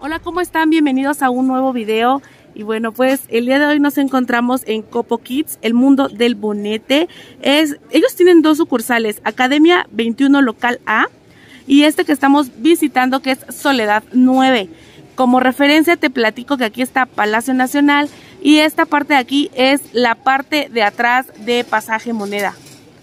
Hola, ¿cómo están? Bienvenidos a un nuevo video. Y bueno, pues el día de hoy nos encontramos en Copo Kids, el mundo del bonete. Ellos tienen dos sucursales, Academia 21 Local A y este que estamos visitando, que es Soledad 9. Como referencia te platico que aquí está Palacio Nacional y esta parte de aquí es la parte de atrás de Pasaje Moneda.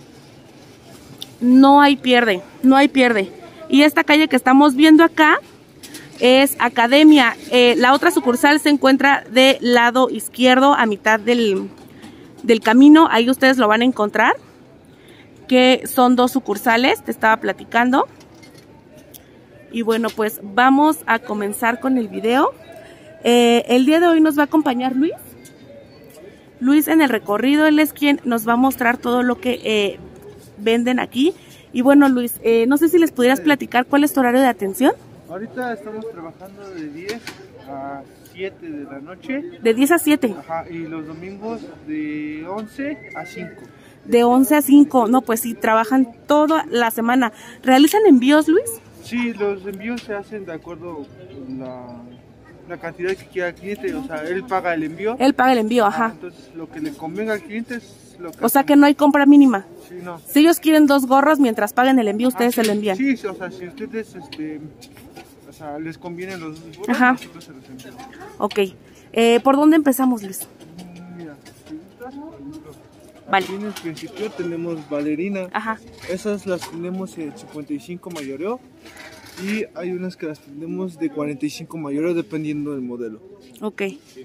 No hay pierde, no hay pierde. Y esta calle que estamos viendo acá es Academia. La otra sucursal se encuentra del lado izquierdo, a mitad del camino. Ahí ustedes lo van a encontrar, que son dos sucursales, te estaba platicando. Y bueno, pues vamos a comenzar con el video. El día de hoy nos va a acompañar Luis. Luis en el recorrido, él es quien nos va a mostrar todo lo que venden aquí. Y bueno, Luis, no sé si les pudieras platicar cuál es tu horario de atención. Ahorita estamos trabajando de 10 a 7 de la noche. De 10 a 7. Ajá, y los domingos de 11 a 5. De 11 a 5. No, pues sí, trabajan toda la semana. ¿Realizan envíos, Luis? Sí, los envíos se hacen de acuerdo con la cantidad que quiera el cliente. O sea, él paga el envío. Él paga el envío, ajá. Entonces, lo que le convenga al cliente es lo que... O sea que no hay compra mínima. Sí, no. Si ellos quieren 2 gorros, mientras paguen el envío, ustedes se lo envían. Sí, o sea, si ustedes o sea, les convienen los dos gorros, ajá, nosotros se los enviamos. Ok. ¿Por dónde empezamos, Luis? Mira, Vale. aquí en el principio tenemos bailarina. Ajá. Esas las tenemos en 55 mayoreo y hay unas que las tenemos de 45 mayoreo dependiendo del modelo. Ok.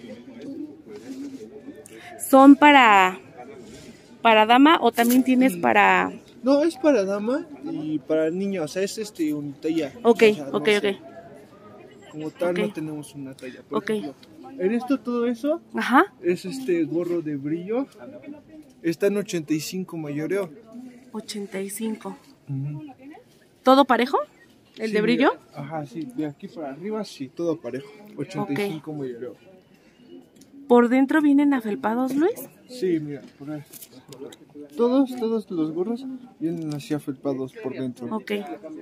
¿Son para dama o también tienes para...? No, es para dama y para niño, o sea, es un talla. Ok, o sea, ok, no ok. sé. Como tal Ok. no tenemos una talla. Por Ok. ejemplo, en esto todo eso Ajá. es gorro de brillo. Está en 85 mayoreo. 85. ¿Todo parejo? ¿El Sí, de brillo? Ajá, sí, de aquí para arriba sí, todo parejo. 85 mayoreo. ¿Por dentro vienen afelpados, Luis? Sí, mira, por ahí. Todos los gorros vienen así afelpados por dentro. Ok.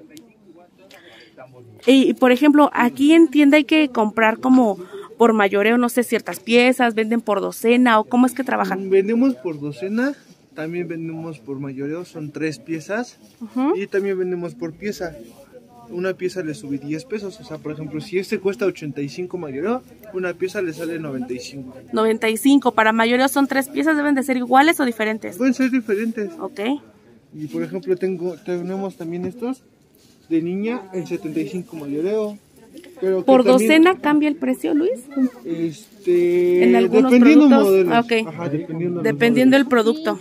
Y por ejemplo, aquí en tienda hay que comprar como por mayoreo, no sé, ciertas piezas, venden por docena o cómo es que trabajan. Vendemos por docena, también vendemos por mayoreo, son 3 piezas. Y también vendemos por pieza. Una pieza le subí 10 pesos, o sea, por ejemplo, si cuesta 85 mayoreo, una pieza le sale 95. 95, para mayoreo son 3 piezas, ¿deben de ser iguales o diferentes? Pueden ser diferentes. Ok. Y por ejemplo, tenemos también estos de niña en 75 mayoreo. Pero ¿Por también, docena cambia el precio, Luis? En algunos dependiendo productos. modelos. Okay. Ajá, Dependiendo del producto.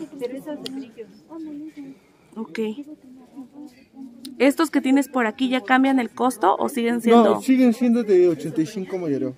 Ok. ¿Estos que tienes por aquí ya cambian el costo o siguen siendo? No, siguen siendo de 85 mayoreo.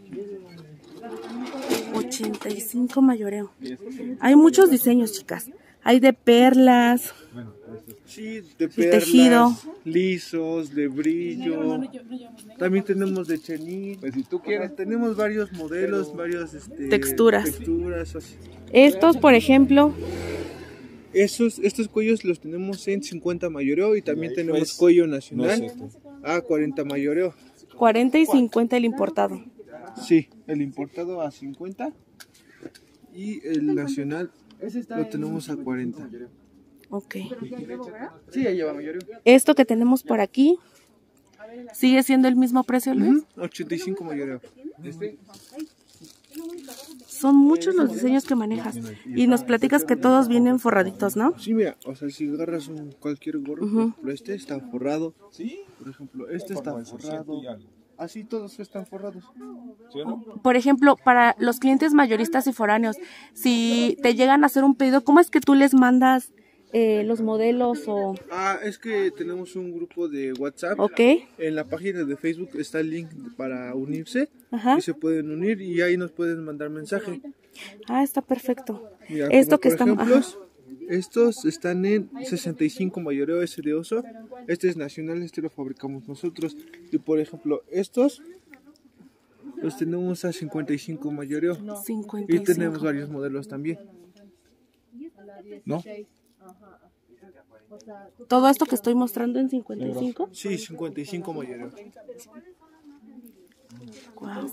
85 mayoreo. Hay muchos diseños, chicas. Hay de perlas. Sí, de perlas, tejido, lisos, de brillo. También tenemos de chenil. Pues si tú quieres, tenemos varios modelos, varios texturas. Así. Estos, por ejemplo, Estos cuellos los tenemos en 50 mayoreo y también tenemos cuello nacional a 40 mayoreo. 40 y 50 el importado. Sí, el importado a 50 y el nacional lo tenemos a 40. Ok. Sí, ya lleva mayoreo. Esto que tenemos por aquí, ¿sigue siendo el mismo precio, Luis? 85 mayoreo. Son muchos los diseños que manejas. Y nos platicas que todos vienen forraditos, ¿no? Sí, mira, o sea, si agarras cualquier gorro, por ejemplo, este está forrado. Por ejemplo, este está forrado. Así todos están forrados. Por ejemplo, para los clientes mayoristas y foráneos, si te llegan a hacer un pedido, ¿cómo es que tú les mandas los modelos o...? Es que tenemos un grupo de WhatsApp. Ok. En la página de Facebook está el link para unirse. Ajá. Y se pueden unir y ahí nos pueden mandar mensaje. Está perfecto. Mira, Esto que por estamos... ejemplo, estos están en 65 mayoreo, ese de oso. Este es nacional, este lo fabricamos nosotros. Y por ejemplo, estos los tenemos a 55 mayoreo. 55. Y tenemos varios modelos también. ¿No? ¿Todo esto que estoy mostrando en 55? Sí, 55 mayoreo. Wow.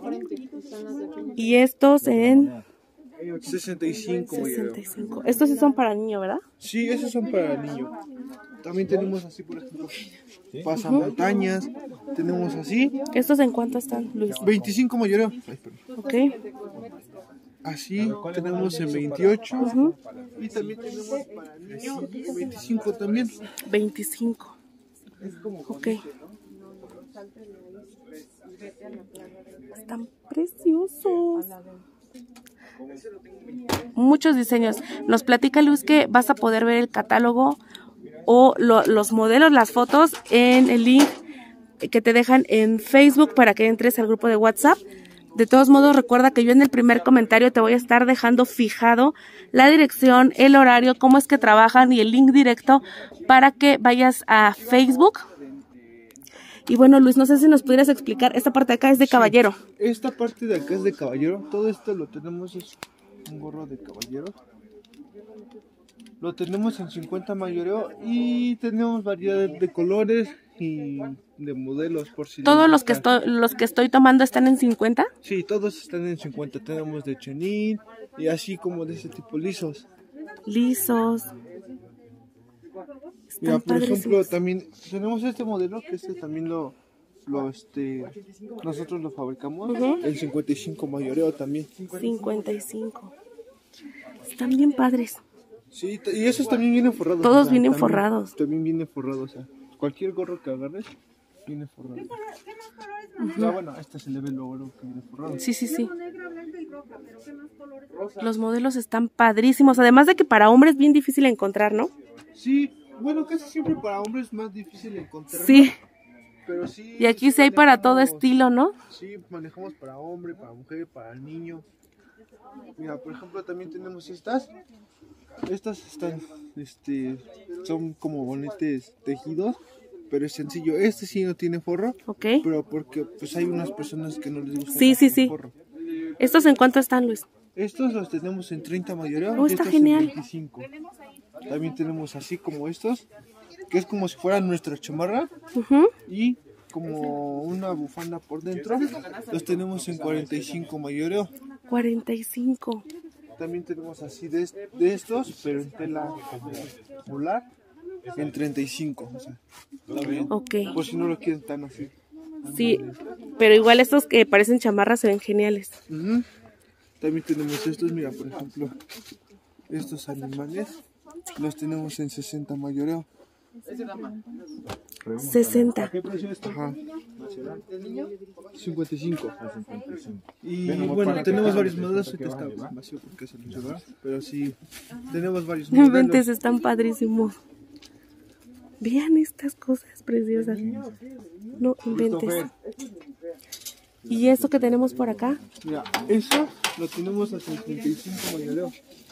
Y estos en 65 mayoreo. 65. Estos sí son para niño, ¿verdad? Sí, esos son para niños. También tenemos así, por ejemplo, pasamontañas. Tenemos así. ¿Estos en cuánto están, Luis? 25 mayoreo. Ok. Así tenemos en 28. Y también tenemos para niños 25 también. 25. Ok. Están preciosos. Muchos diseños. Nos platica Luz que vas a poder ver el catálogo o los modelos, las fotos en el link que te dejan en Facebook para que entres al grupo de WhatsApp. De todos modos, recuerda que yo en el primer comentario te voy a estar dejando fijado la dirección, el horario, cómo es que trabajan y el link directo para que vayas a Facebook. Y bueno, Luis, no sé si nos pudieras explicar, esta parte de acá es de caballero. Esta parte de acá es de caballero. Todo esto lo tenemos, es un gorro de caballero. Lo tenemos en 50 mayoreo y tenemos variedad de colores y de modelos por si ¿Todos los que estoy tomando están en 50? Sí, todos están en 50. Tenemos de chenil y así como de ese tipo lisos. Lisos. Mira, por ejemplo, también tenemos este modelo que también nosotros lo fabricamos en 55 mayoreo también. 55. Están bien padres. Sí, y esos también vienen forrados. Todos vienen forrados. También vienen forrados, o sea, cualquier gorro que agarres viene forrado. Ya bueno, este se le ve luego que viene forrado. Sí, sí, sí. Los modelos están padrísimos, además de que para hombres es bien difícil encontrar, ¿no? Sí, bueno, casi siempre para hombres es más difícil encontrar. Sí. Pero sí. Y aquí sí hay para todo estilo, ¿no? Sí, manejamos para hombre, para mujer, para niño. Mira, por ejemplo, también tenemos estas. Estas están, son como bonetes tejidos, pero es sencillo. Este sí no tiene forro, pero porque pues hay unas personas que no les gusta el forro. ¿Estos en cuánto están, Luis? Estos los tenemos en 30 mayoreo. Oh, está genial. En 25. También tenemos así como estos, que es como si fuera nuestra chamarra y como una bufanda por dentro. Los tenemos en 45 mayoreo. 45. También tenemos así de estos, pero en tela polar, en 35. O sea, ¿también? Por si no lo quieren tan así. Sí, pero igual estos que parecen chamarras se ven geniales. También tenemos estos, mira, por ejemplo, estos animales, los tenemos en 60 mayoreo. 60. ¿Qué precio es esto? Ajá. 55. Y bueno, tenemos varios modelos. Ahorita está vacío porque se lo lleva, pero sí, tenemos varios modelos. Inventes, están padrísimos. Vean estas cosas preciosas. No inventes. ¿Y eso que tenemos por acá? Mira, eso lo tenemos a 55 mayoreo.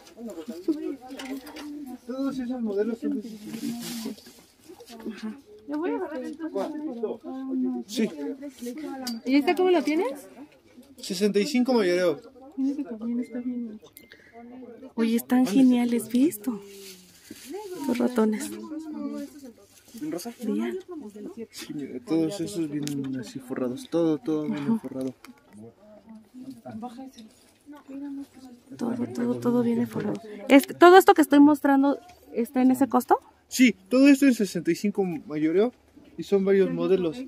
Todos esos modelos son de 55. Ajá. Sí. ¿Y esta cómo lo tienes? 65 mayoreo. Oye, están geniales, ¿visto? Los ratones. ¿En rosa? Vean. Sí, mira, todos esos vienen así forrados. Todo viene forrado. Todo viene forrado. ¿Todo esto que estoy mostrando está en ese costo? Sí, todo esto es 65 mayoreo y son varios modelos.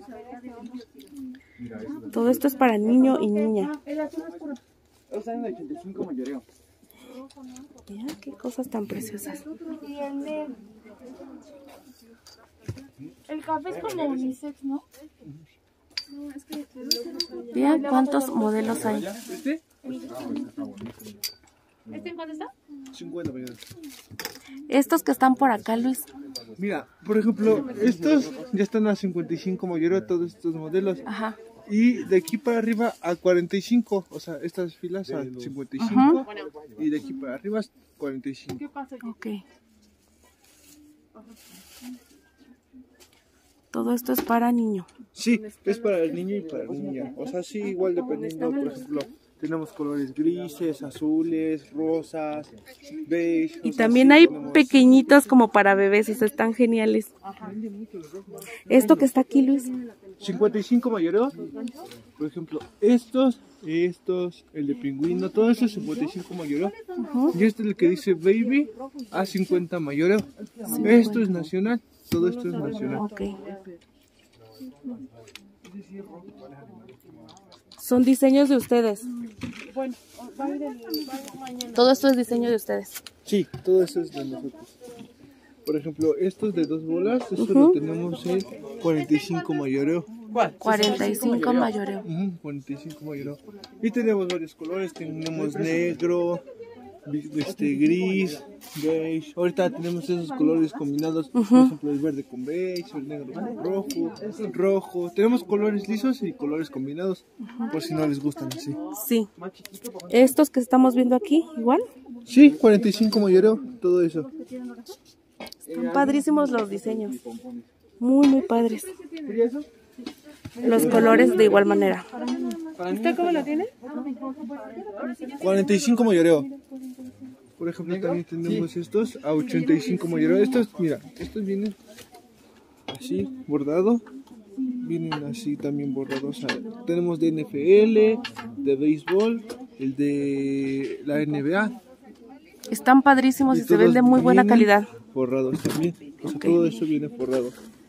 Todo esto es para niño y niña. Están en 85 mayoreo. Vean qué cosas tan preciosas. El café es como unisex, ¿no? Vean cuántos modelos hay. ¿Este en cuánto está? 50 mayoreo. Estos que están por acá, Luis. Mira, por ejemplo, estos ya están a 55 mayoreo, todos estos modelos. Ajá. Y de aquí para arriba a 45, o sea, estas filas a 55 y de aquí para arriba 45. Ok. Todo esto es para niño. Sí, es para el niño y para la niña. O sea, sí, igual dependiendo, por ejemplo, tenemos colores grises, azules, rosas, beige. Y también hay pequeñitos como para bebés, o sea, están geniales. ¿Esto que está aquí, Luis? 55 mayoreo. Por ejemplo, estos, el de pingüino, todo eso es 55 mayoreo. Y este es el que dice baby a 50 mayoreo. Esto es nacional, todo esto es nacional. Ok. Son diseños de ustedes. Todo esto es diseño de ustedes. Sí, todo eso es de nosotros. Por ejemplo, estos de 2 bolas, esto lo tenemos en 45 mayoreo. 45 mayoreo. 45 mayoreo. Y tenemos varios colores, tenemos negro, gris, beige. Ahorita tenemos esos colores combinados, por ejemplo el verde con beige, el negro con rojo. Tenemos colores lisos y colores combinados, por si no les gustan así. Sí. Estos que estamos viendo aquí, igual. Sí, 45 mayoreo, todo eso. Están padrísimos los diseños. Muy, muy padres. Los colores de igual manera. ¿Usted cómo lo tiene? 45 mayoreo. Por ejemplo, también tenemos estos a 85 mayoreo. Estos, mira, estos vienen así, bordado. Vienen así también bordados. Tenemos de NFL, de béisbol, el de la NBA. Están padrísimos y se ven de muy buena calidad. Forrados también. O sea, todo eso viene forrado.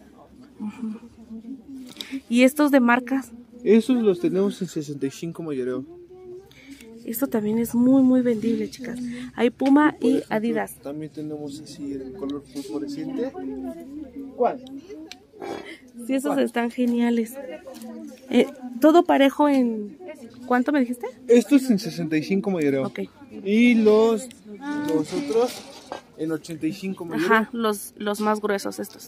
¿Y estos de marcas? Esos los tenemos en 65 mayoreo. Esto también es muy, muy vendible, chicas. Hay Puma y Adidas. También tenemos así el color fosforescente. Sí, esos están geniales. Todo parejo en... ¿Cuánto me dijiste? Estos en 65 mayoreo. Ok. Y los otros en 85 mayoreo. Ajá, los más gruesos estos.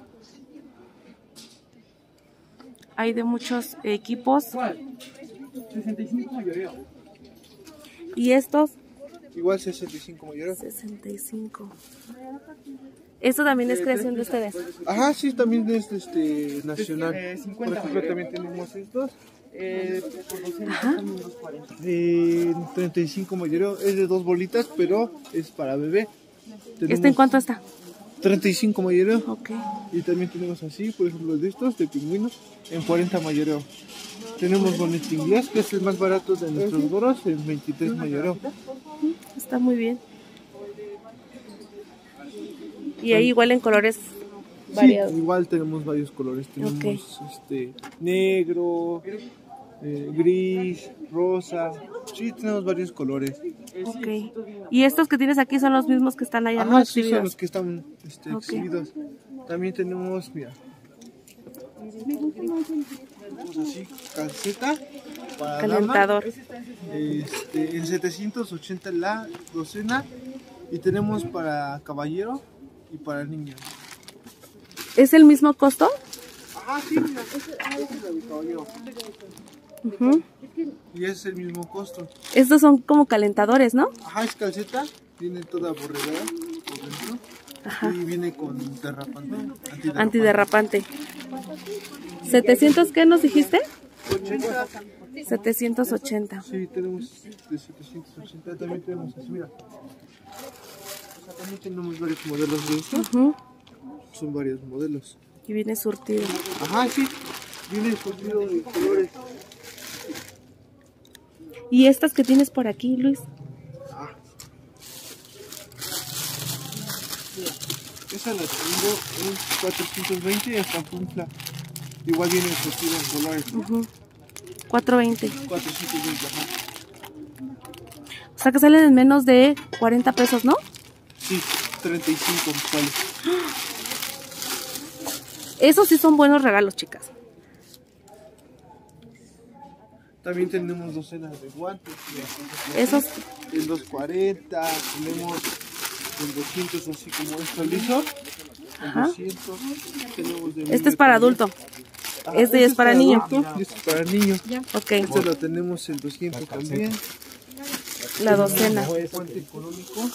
Hay de muchos equipos. 65 mayoreo. ¿Y estos? Igual 65 mayoreo. 65. ¿Esto también es creación de ustedes? Ajá, sí, también es nacional. Por ejemplo, también tenemos estos. 35 mayoreo. Es de 2 bolitas, pero es para bebé. ¿Este en cuánto está? 35 mayoreo. Ok. Y también tenemos así, por ejemplo, de estos, de pingüinos, en 40 mayoreo. Tenemos bonete inglés, que es el más barato de nuestros gorros, en 23 mayoreo. Está muy bien. Y ahí igual en colores variados. Sí, igual tenemos varios colores. Tenemos negro, gris, rosa. Sí, tenemos varios colores. Ok. ¿Y estos que tienes aquí son los mismos que están allá? Ajá, ¿no? sí, Exhibidos. son los que están exhibidos. También tenemos, mira, tenemos así, calceta para Calentador. dama, en 780 la docena. Y tenemos para caballero y para niño. ¿Es el mismo costo? Ajá, sí, mira, ese es la de caballero. Y es el mismo costo. Estos son como calentadores, ¿no? Ajá, es calceta, viene toda borregada por dentro. Ajá. Y viene con derrapante. Antiderrapante. ¿700 qué nos dijiste? 80. 780. Sí, tenemos de 780. También tenemos así, mira. O sea, también tenemos varios modelos de esto. Son varios modelos. Y viene surtido. Ajá, sí. Viene surtido de colores. ¿Y estas que tienes por aquí, Luis? Esa la tengo en 420 hasta Punfla. Igual viene surtido en colores. 420. 420, ajá. O sea que salen en menos de 40 pesos, ¿no? Sí, 35 sale. Esos sí son buenos regalos, chicas. También tenemos docenas de guantes. Esos. En 240, tenemos en 200 así como esto liso. En 200, tenemos de Este es para adulto. Este es para niño. Adulto, este es para niño. Ok. Este lo tenemos en 200 también. La docena. Guante económico.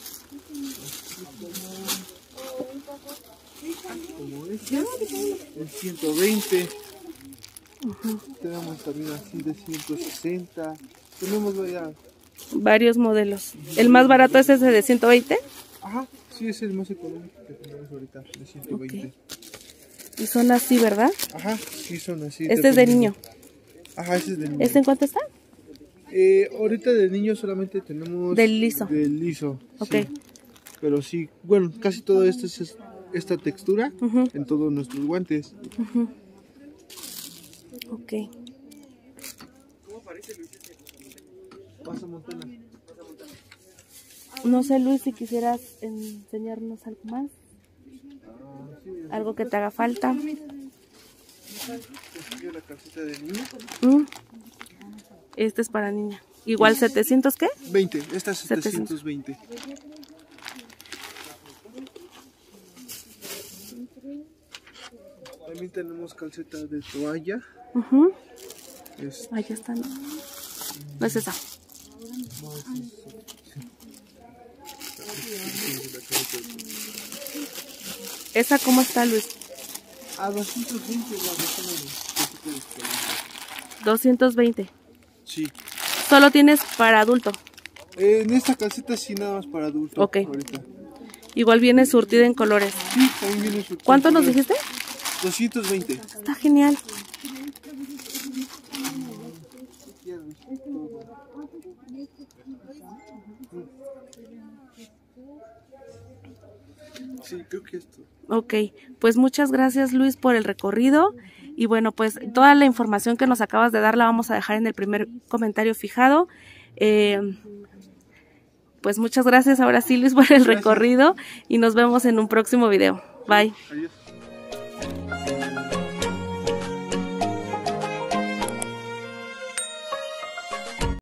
Como este. En 120. Tenemos también así de 160. Tenemos varios modelos. ¿El más barato es ese de 120? Ajá, sí, es el más económico que tenemos ahorita, de 120. Y son así, ¿verdad? Ajá, sí son así. Este es de niño. Ajá, ese es de niño. ¿Este en cuánto está? Ahorita de niño solamente tenemos... Del liso. Del liso, Ok. sí. Pero sí, bueno, casi todo esto es esta textura en todos nuestros guantes. Ok. Pasa, Montana. No sé, Luis, si quisieras enseñarnos algo más. Algo que te haga falta. La calceta de niño. Este es para niña. Igual 700, ¿qué? 20, esta es 720. También tenemos calceta de toalla. Ahí está, ¿no? No es esa. ¿Esa cómo está, Luis? A 220 la versión de 220. Sí. Solo tienes para adulto. En esta calceta sí nada más para adulto. Ok. Ahorita. Igual viene surtida en colores. Sí, también viene surtida. ¿Cuánto nos dijiste? 220. Está genial. Sí, creo que esto. Ok, pues muchas gracias, Luis, por el recorrido. Y bueno, pues toda la información que nos acabas de dar la vamos a dejar en el primer comentario fijado. Pues muchas gracias ahora sí, Luis, por el recorrido y nos vemos en un próximo video. Bye. Adiós.